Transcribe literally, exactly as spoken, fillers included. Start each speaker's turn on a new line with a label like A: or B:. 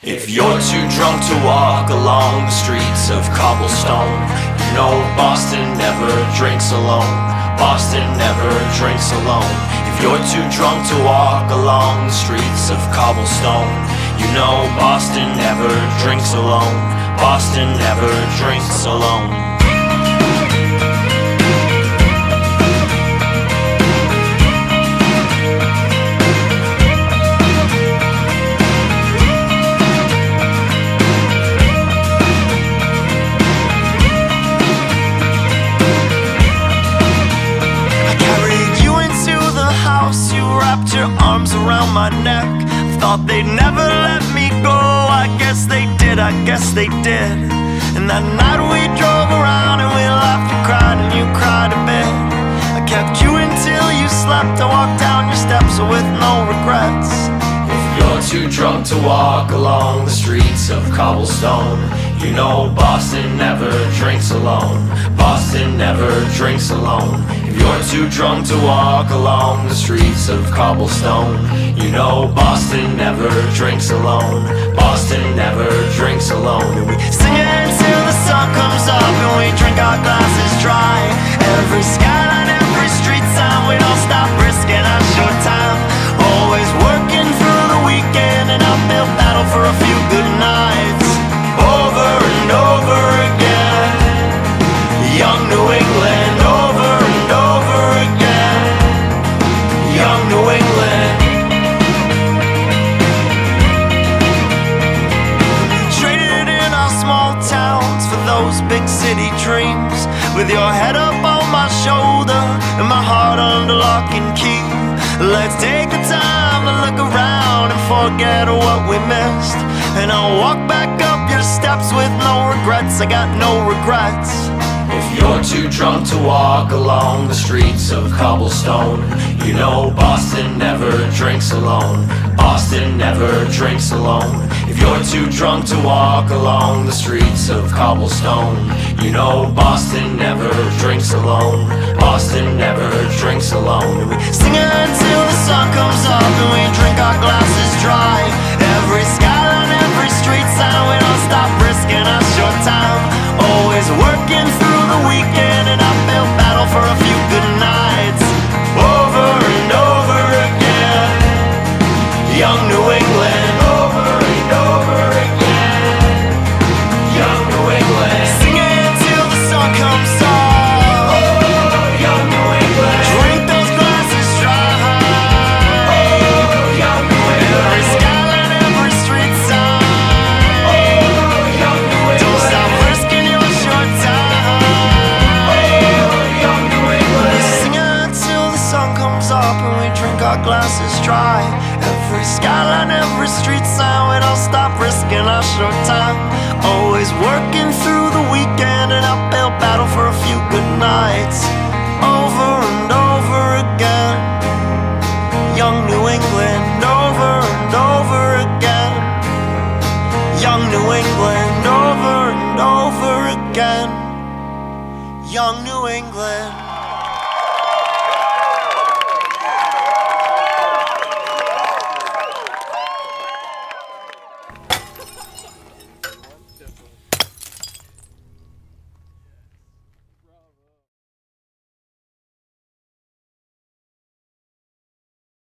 A: If you're too drunk to walk along the streets of cobblestone, you know Boston never drinks alone. Boston never drinks alone. If you're too drunk to walk along the streets of cobblestone, you know Boston never drinks alone. Boston never drinks alone. Your arms around my neck, thought they'd never let me go. I guess they did, I guess they did. And that night we drove around and we laughed and cried and you cried a bit. I kept you until you slept. I walked down your steps with no regrets. If you're too drunk to walk along the streets of cobblestone, you know Boston never drinks alone. Boston never drinks alone. If you're too drunk to walk along the streets of cobblestone, you know Boston never drinks alone. Boston never drinks alone. And we sing it until the sun comes up and we drink our glasses dry. Every skyline, every street sign, we don't stop risking our short time. Always working through the weekend and uphill battle for a few good nights. Over and over again, young New England. Over and over again, young New England. Traded in our small towns for those big city dreams, with your head up on my shoulder and my heart under lock and key. Let's take the time to look around and forget what we missed, and I'll walk back up your steps with no regrets. I got no regrets. If you're too drunk to walk along the streets of cobblestone, you know Boston never drinks alone. Boston never drinks alone. If you're too drunk to walk along the streets of cobblestone, you know Boston never drinks alone. Boston never drinks alone. And we sing it until the sun comes up and we drink our glasses dry. Every skyline, every street sign, we don't stop risking our short time. Always working through the weekend and uphill battle for a few good nights. Over and over again, young New England. Over and over again, young New England. Sing it till the sun comes up. Oh, young New England. Drink those glasses dry. Oh, young New England. Every skyline, every street sign. Oh, young New England. Don't stop risking your short time. Oh, young New England. We sing it till the sun comes up and we drink our glasses dry. Every skyline, every street sign, we don't stop risking our short time. Always working through the weekend and uphill battle for a few good nights. Over and over again, young New England. Over and over again, young New England. Over and over again, young New England.